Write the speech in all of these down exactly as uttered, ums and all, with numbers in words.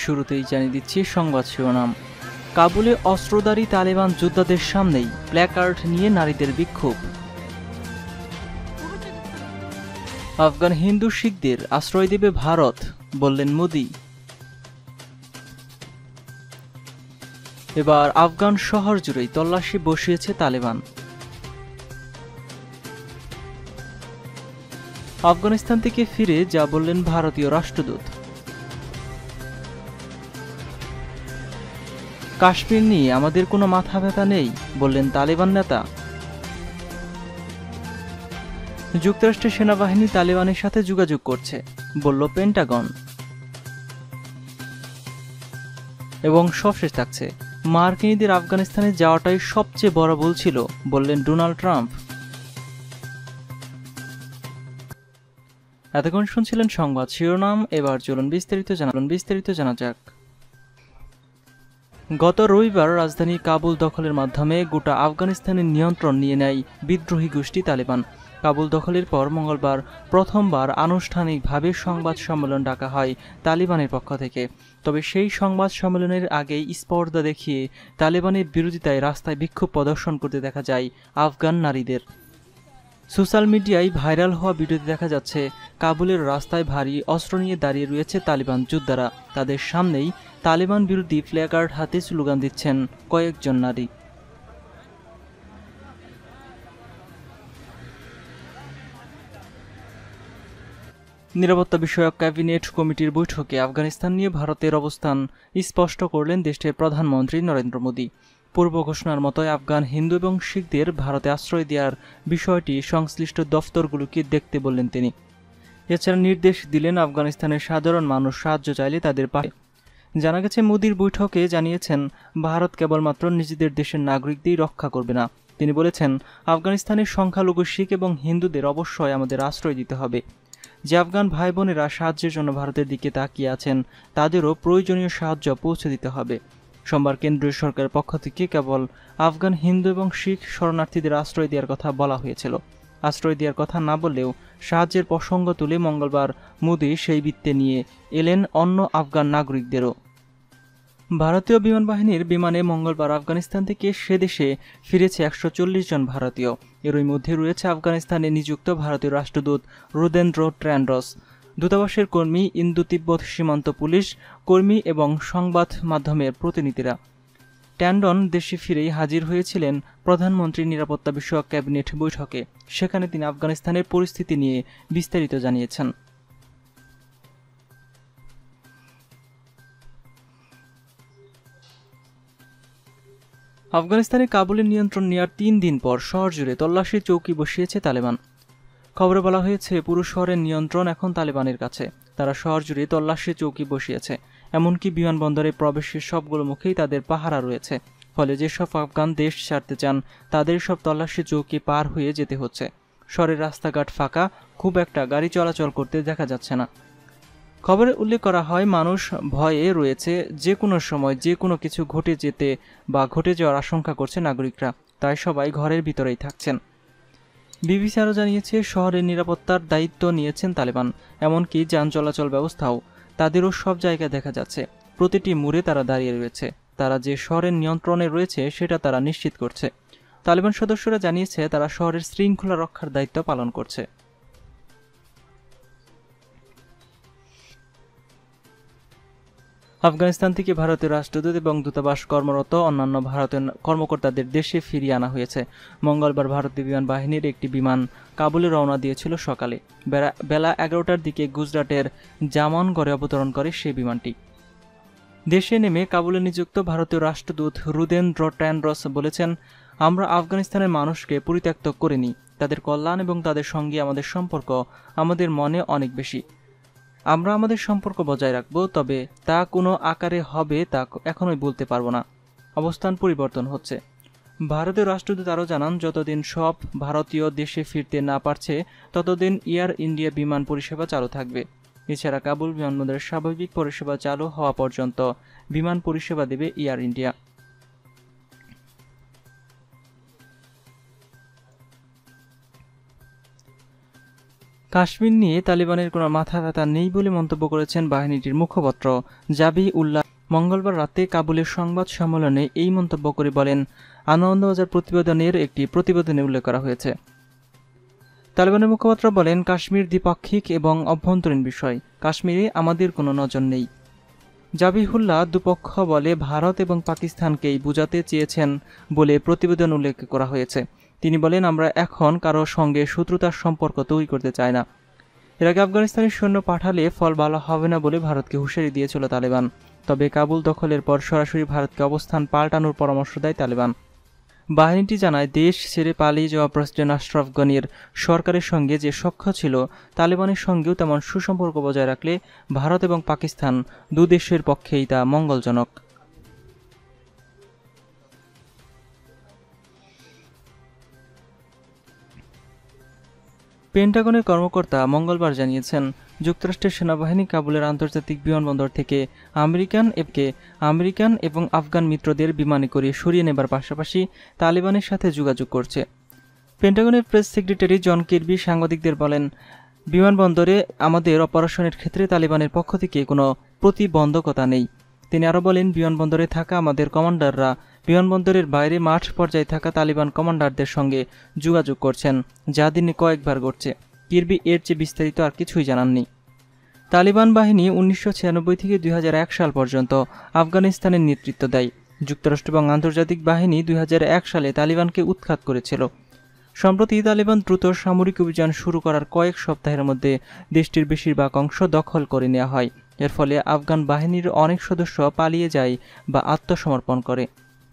শুরুতেই জানিয়ে দিচ্ছি সংবাদ শিরোনাম। কাবুলে অস্ত্রধারী তালেবান যোদ্ধাদের সামনেই প্ল্যাকার্ড নিয়ে নারীদের বিক্ষোভ। আফগান হিন্দু শিখদের আশ্রয় দেবে ভারত, বললেন মোদি। এবার আফগান শহর জুড়েই তল্লাশি বসিয়েছে তালেবান। আফগানিস্তান থেকে ফিরে যা বললেন ভারতীয় রাষ্ট্রদূত। কাশ্মীর নিয়ে আমাদের কোনো মাথা ব্যথা নেই, বললেন তালেবান নেতা। যুক্তরাষ্ট্রের সেনাবাহিনী তালেবানের সাথে যোগাযোগ করছে, বলল পেন্টাগন। এবং সবশেষ থাকছে, মার্কিনীদের আফগানিস্তানে যাওয়াটাই সবচেয়ে বড় ভুল ছিল, বললেন ডোনাল্ড ট্রাম্প। এতক্ষণ শুনছিলেন সংবাদ শিরোনাম, এবার চলুন বিস্তারিত জানান বিস্তারিত জানা যাক। গত রবিবার রাজধানী কাবুল দখলের মাধ্যমে গোটা আফগানিস্তানের নিয়ন্ত্রণ নিয়ে নেয় বিদ্রোহী গোষ্ঠী তালেবান। কাবুল দখলের পর মঙ্গলবার প্রথমবার আনুষ্ঠানিকভাবে সংবাদ সম্মেলন ডাকা হয় তালিবানের পক্ষ থেকে। তবে সেই সংবাদ সম্মেলনের আগেই স্পর্ধা দেখিয়ে তালেবানের বিরোধিতায় রাস্তায় বিক্ষোভ প্রদর্শন করতে দেখা যায় আফগান নারীদের। সোশ্যাল মিডিয়ায় ভাইরাল হওয়া ভিডিওতে দেখা যাচ্ছে কাবুলের রাস্তায় ভারী অস্ত্র নিয়ে দাঁড়িয়ে রয়েছে তালিবান যোদ্ধারা। তাদের সামনেই তালেবান বিরোধী প্ল্যাকার্ড হাতে স্লোগান দিচ্ছেন কয়েকজন নারী। নিরাপত্তা বিষয়ক ক্যাবিনেট কমিটির বৈঠকে আফগানিস্তান নিয়ে ভারতের অবস্থান স্পষ্ট করলেন দেশটির প্রধানমন্ত্রী নরেন্দ্র মোদি। পূর্ব ঘোষণার মতোই আফগান হিন্দু এবং শিখদের ভারতে আশ্রয় দেওয়ার বিষয়টি সংশ্লিষ্ট দফতরগুলোকে দেখতে বললেন তিনি। এছাড়া নির্দেশ দিলেন আফগানিস্তানের সাধারণ মানুষ সাহায্য চাইলে তাদের পাশে। জানা গেছে, মোদির বৈঠকে জানিয়েছেন ভারত কেবলমাত্র নিজেদের দেশের নাগরিকদের রক্ষা করবে না। তিনি বলেছেন, আফগানিস্তানের সংখ্যালঘু শিখ এবং হিন্দুদের অবশ্যই আমাদের আশ্রয় দিতে হবে। যে আফগান ভাই বোনেরা সাহায্যের জন্য ভারতের দিকে তাকিয়ে আছেন তাদেরও প্রয়োজনীয় সাহায্য পৌঁছে দিতে হবে। সোমবার কেন্দ্রীয় সরকারের পক্ষ থেকে কেবল আফগান হিন্দু এবং শিখ শরণার্থীদের আশ্রয় দেওয়ার কথা বলা হয়েছিল। আশ্রয় দেওয়ার কথা না বললেও সাহায্যের প্রসঙ্গ তুলে মঙ্গলবার মোদি সেই বৃত্তে নিয়ে এলেন অন্য আফগান নাগরিকদেরও। ভারতীয় বিমান বাহিনীর বিমানে মঙ্গলবার আফগানিস্তান থেকে সে দেশে ফিরেছে একশো চল্লিশ জন ভারতীয়। এরই মধ্যে রয়েছে আফগানিস্তানে নিযুক্ত ভারতীয় রাষ্ট্রদূত রুদেন্দ্র ট্র্যান্ডস, দূতাবাসের কর্মী, ইন্দো তিব্বত সীমান্ত পুলিশ কর্মী এবং সংবাদ মাধ্যমের প্রতিনিধিরা। ট্যান্ডন দেশে ফিরেই হাজির হয়েছিলেন প্রধানমন্ত্রীর নিরাপত্তা বিষয়ক ক্যাবিনেট বৈঠকে। সেখানে তিনি আফগানিস্তানের পরিস্থিতি নিয়ে বিস্তারিত জানিয়েছেন। আফগানিস্তানে কাবুলের নিয়ন্ত্রণ নেওয়ার তিন দিন পর শহর জুড়ে তল্লাশি চৌকি বসিয়েছে তালেবান। খবরে বলা হয়েছে, পুরো শহরের নিয়ন্ত্রণ এখন তালেবানের কাছে। তারা শহর জুড়ে তল্লাশি চৌকি বসিয়েছে, এমনকি বিমানবন্দরে প্রবেশের সবগুলো মুখেই তাদের পাহারা রয়েছে। ফলে যেসব আফগান দেশ ছাড়তে চান তাদের সব তল্লাশি চৌকি পার হয়ে যেতে হচ্ছে। শহরের রাস্তাঘাট ফাঁকা, খুব একটা গাড়ি চলাচল করতে দেখা যাচ্ছে না। খবরে উল্লেখ করা হয়, মানুষ ভয়ে রয়েছে, যে কোনো সময় যে কোনো কিছু ঘটে যেতে বা ঘটে যাওয়ার আশঙ্কা করছে নাগরিকরা, তাই সবাই ঘরের ভিতরেই থাকছেন। বিবিসি আরও জানিয়েছে, শহরের নিরাপত্তার দায়িত্ব নিয়েছেন তালেবান, এমনকি যান চলাচল ব্যবস্থাও তাদেরও সব জায়গায় দেখা যাচ্ছে। প্রতিটি মোড়ে তারা দাঁড়িয়ে রয়েছে। তারা যে শহরের নিয়ন্ত্রণে রয়েছে সেটা তারা নিশ্চিত করছে। তালেবান সদস্যরা জানিয়েছে তারা শহরের শৃঙ্খলা রক্ষার দায়িত্ব পালন করছে। আফগানিস্তান থেকে ভারতের রাষ্ট্রদূত এবং দূতাবাস কর্মরত অন্যান্য ভারতীয় কর্মকর্তাদের দেশে ফিরিয়ে আনা হয়েছে। মঙ্গলবার ভারতীয় বিমান বাহিনীর একটি বিমান কাবুলে রওনা দিয়েছিল সকালে। বেলা এগারোটার দিকে গুজরাটের জামানগড়ে অবতরণ করে সেই বিমানটি। দেশে নেমে কাবুলে নিযুক্ত ভারতীয় রাষ্ট্রদূত রুদেন্দ্র ট্র্যান্ডস বলেছেন, আমরা আফগানিস্তানের মানুষকে পরিত্যক্ত করিনি। তাদের কল্যাণ এবং তাদের সঙ্গে আমাদের সম্পর্ক আমাদের মনে অনেক বেশি। আমরা আমাদের সম্পর্ক বজায় রাখব, তবে তা কোনো আকারে হবে তা এখনোই বলতে পারবো না। অবস্থান পরিবর্তন হচ্ছে। ভারতীয় রাষ্ট্রদূত আরও জানান, যতদিন সব ভারতীয় দেশে ফিরতে না পারছে ততদিন এয়ার ইন্ডিয়া বিমান পরিষেবা চালু থাকবে। এছাড়া কাবুল বিমানবন্দরের স্বাভাবিক পরিষেবা চালু হওয়া পর্যন্ত বিমান পরিষেবা দেবে এয়ার ইন্ডিয়া। কাশ্মীর নিয়ে তালিবানের কোনো মাথা ব্যথা নেই বলে মন্তব্য করেছেন বাহিনীটির মুখপাত্র জাবি উল্লাহ। মঙ্গলবার রাতে কাবুলের সংবাদ সম্মেলনে এই মন্তব্য করে বলেন, আনন্দবাজার প্রতিবেদনের একটি প্রতিবেদনে উল্লেখ করা হয়েছে। তালিবানের মুখপাত্র বলেন, কাশ্মীর দ্বিপাক্ষিক এবং অভ্যন্তরীণ বিষয়, কাশ্মীরে আমাদের কোনো নজর নেই। জাবিহুল্লাহ দুপক্ষ বলে ভারত এবং পাকিস্তানকেই বোঝাতে চেয়েছেন বলে প্রতিবেদন উল্লেখ করা হয়েছে। তিনি বলেন, আমরা এখন কারো সঙ্গে শত্রুতার সম্পর্ক তৈরি করতে চাই না। এর আগে আফগানিস্তানের সৈন্য পাঠালে ফল ভালো হবে না বলে ভারতকে হুঁশিয়ারি দিয়েছিল তালেবান। তবে কাবুল দখলের পর সরাসরি ভারতকে অবস্থান পাল্টানোর পরামর্শ দেয় তালেবান। বাহিনীটি জানায়, দেশ ছেড়ে পালিয়ে যাওয়া প্রেসিডেন্ট আশরাফ গনির সরকারের সঙ্গে যে সখ্য ছিল, তালেবানের সঙ্গেও তেমন সুসম্পর্ক বজায় রাখলে ভারত এবং পাকিস্তান দুদেশের পক্ষেই তা মঙ্গলজনক। পেন্টাগনের কর্মকর্তা মঙ্গলবার জানিয়েছেন, যুক্তরাষ্ট্রের সেনাবাহিনী কাবুলের আন্তর্জাতিক বিমানবন্দর থেকে আমেরিকান এপকে আমেরিকান এবং আফগান মিত্রদের বিমানে করে সরিয়ে নেবার পাশাপাশি তালেবানের সাথে যোগাযোগ করছে। পেন্টাগনের প্রেস সেক্রেটারি জন কির্বি সাংবাদিকদের বলেন, বিমানবন্দরে আমাদের অপারেশনের ক্ষেত্রে তালেবানের পক্ষ থেকে কোনো প্রতিবন্ধকতা নেই। তিনি আরও বলেন, বিমানবন্দরে থাকা আমাদের কমান্ডাররা বিমানবন্দরের বাইরে মাঠ পর্যায়ে থাকা তালিবান কমান্ডারদের সঙ্গে যোগাযোগ করছেন, যা দিনে কয়েকবার ঘটছে। কির্বি এর চেয়ে বিস্তারিত আর কিছুই জানাননি। তালিবান বাহিনী উনিশশো ছিয়ানব্বই থেকে দুই হাজার এক সাল পর্যন্ত আফগানিস্তানের নেতৃত্ব দেয়। যুক্তরাষ্ট্র এবং আন্তর্জাতিক বাহিনী দুই হাজার এক সালে তালিবানকে উৎখাত করেছিল। সম্প্রতি তালিবান দ্রুত সামরিক অভিযান শুরু করার কয়েক সপ্তাহের মধ্যে দেশটির বেশিরভাগ অংশ দখল করে নেওয়া হয়। এর ফলে আফগান বাহিনীর অনেক সদস্য পালিয়ে যায় বা আত্মসমর্পণ করে।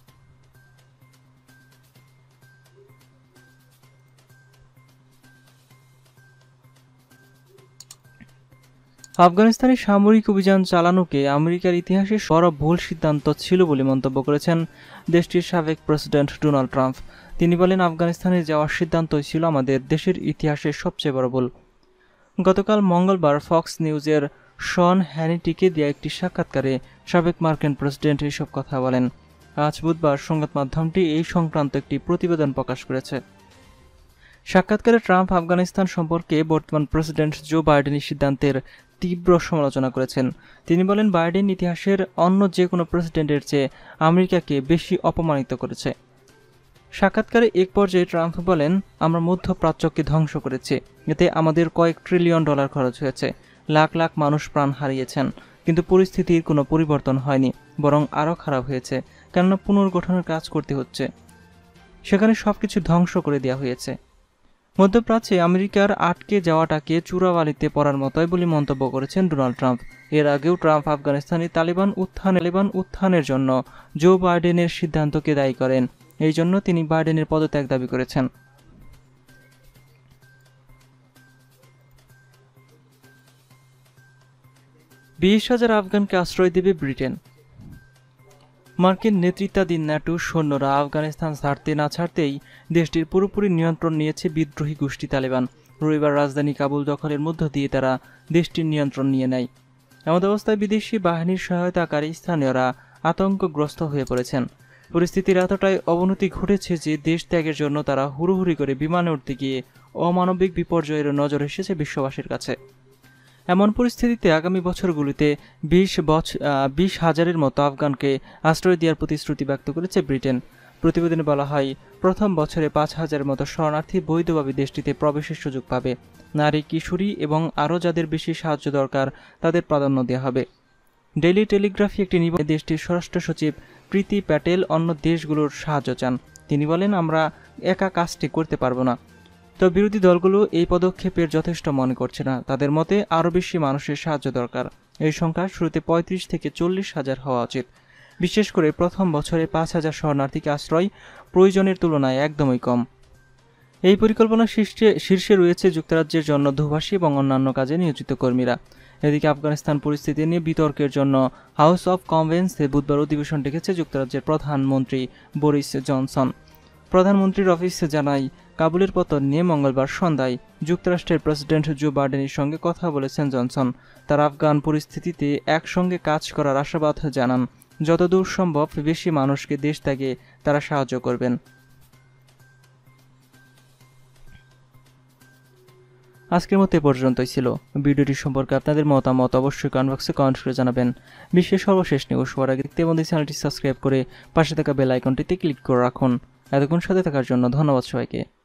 আফগানিস্তানে সামরিক অভিযান চালানোকে আমেরিকার ইতিহাসে বড় ভুল সিদ্ধান্ত ছিল বলে মন্তব্য করেছেন দেশটির সাবেক প্রেসিডেন্ট ডোনাল্ড ট্রাম্প। তিনি বলেন, আফগানিস্তানে যাওয়ার সিদ্ধান্তই ছিল আমাদের দেশের ইতিহাসের সবচেয়ে বড় ভুল। গতকাল মঙ্গলবার ফক্স নিউজের শন হ্যানিটিকে দেয়া একটি সাক্ষাৎকারে সাবেক মার্কিন প্রেসিডেন্ট এসব কথা বলেন। আজ বুধবার সংবাদ মাধ্যমটি এই সংক্রান্ত একটি প্রতিবেদন প্রকাশ করেছে। সাক্ষাৎকারে ট্রাম্প আফগানিস্তান সম্পর্কে বর্তমান প্রেসিডেন্ট জো বাইডেনের সিদ্ধান্তের তীব্র সমালোচনা করেছেন। তিনি বলেন, বাইডেন ইতিহাসের অন্য যে কোনো প্রেসিডেন্টের চেয়ে আমেরিকাকে বেশি অপমানিত করেছে। সাক্ষাৎকারে এক পর্যায়ে ট্রাম্প বলেন, আমরা মধ্যপ্রাচ্যকে ধ্বংস করেছি, এতে আমাদের কয়েক ট্রিলিয়ন ডলার খরচ হয়েছে, লাখ লাখ মানুষ প্রাণ হারিয়েছেন, কিন্তু পরিস্থিতির কোনো পরিবর্তন হয়নি, বরং আরও খারাপ হয়েছে, কেননা পুনর্গঠনের কাজ করতে হচ্ছে। সেখানে সবকিছু ধ্বংস করে দেওয়া হয়েছে। মধ্যপ্রাচ্যে আমেরিকার আটকে যাওয়াটাকে চূড়াবালিতে পড়ার মতোই বলে মন্তব্য করেছেন ডোনাল্ড ট্রাম্প। এর আগেও ট্রাম্প আফগানিস্তানে তালিবান উত্থান তালিবান উত্থানের জন্য জো বাইডেনের সিদ্ধান্তকে দায়ী করেন। এই জন্য তিনি বাইডেনের পদত্যাগ দাবি করেছেন। বিশ হাজার আফগানকে আশ্রয় দেবে ব্রিটেন। মার্কিন নেতৃত্বাধীন ন্যাটো সৈন্যরা আফগানিস্তান ছাড়তে না ছাড়তেই দেশটির পুরোপুরি নিয়ন্ত্রণ নিয়েছে বিদ্রোহী গোষ্ঠী তালেবান। রবিবার রাজধানী কাবুল দখলের মধ্য দিয়ে তারা দেশটির নিয়ন্ত্রণ নিয়ে নেয়। এমন অবস্থায় বিদেশি বাহিনীর সহায়তাকারী স্থানীয়রা আতঙ্কগ্রস্ত হয়ে পড়েছেন। পরিস্থিতির এতটাই অবনতি ঘটেছে যে দেশ ত্যাগের জন্য তারা হুড়োহুড়ি করে বিমানে উঠতে গিয়ে অমানবিক বিপর্যয়ের নজর এসেছে বিশ্ববাসীর কাছে। এমন পরিস্থিতিতে আগামী বছরগুলিতে বিশ বছর বিশ হাজারের মতো আফগানকে আশ্রয় দেওয়ার প্রতিশ্রুতি ব্যক্ত করেছে ব্রিটেন। প্রতিবেদনে বলা হয়, প্রথম বছরে পাঁচ হাজারের মতো শরণার্থী বৈধভাবে দেশটিতে প্রবেশের সুযোগ পাবে। নারী, কিশোরী এবং আরও যাদের বেশি সাহায্য দরকার তাদের প্রাধান্য দেওয়া হবে। ডেইলি টেলিগ্রাফি একটি নিবন্ধে দেশটির স্বরাষ্ট্র সচিব প্রীতি প্যাটেল অন্য দেশগুলোর সাহায্য চান। তিনি বলেন, আমরা একা কাজটি করতে পারবো না। তো বিরোধী দলগুলো এই পদক্ষেপের যথেষ্ট মনে করছে না। তাদের মতে আরও বেশি মানুষের সাহায্য দরকার। এই সংখ্যা শুরুতে পঁয়ত্রিশ থেকে চল্লিশ হাজার হওয়া উচিত। বিশেষ করে প্রথম বছরে পাঁচ হাজার শরণার্থীকে আশ্রয় প্রয়োজনের তুলনায় একদমই কম। এই পরিকল্পনার শীর্ষে শীর্ষে রয়েছে যুক্তরাজ্যের জন্য দোভাষী এবং অন্যান্য কাজে নিয়োজিত কর্মীরা। এদিকে আফগানিস্তান পরিস্থিতি নিয়ে বিতর্কের জন্য হাউস অব কমন্সে বুধবার অধিবেশন ডেকেছে যুক্তরাজ্যের প্রধানমন্ত্রী বরিস জনসন। প্রধানমন্ত্রীর অফিস জানায়, কাবুলের পতন নিয়ে মঙ্গলবার সন্ধ্যায় যুক্তরাষ্ট্রের প্রেসিডেন্ট জো বাইডেনের সঙ্গে কথা বলেছেন জনসন। তার আফগান পরিস্থিতিতে একসঙ্গে কাজ করার আশাবাদ জানান। যতদূর সম্ভব বেশি মানুষকে দেশ ত্যাগে তারা সাহায্য করবেন। আজকের মতো এ পর্যন্তই ছিল। ভিডিওটি সম্পর্কে আপনাদের মতামত অবশ্যই কমেন্ট বক্সে কমেন্ট করে জানাবেন। বিশ্বের সর্বশেষ নিউজ সবার আগে দেখতে আমাদের চ্যানেলটি সাবস্ক্রাইব করে পাশে থাকা বেল আইকনটিতে ক্লিক করে রাখুন। এতক্ষণ সাথে থাকার জন্য ধন্যবাদ সবাইকে।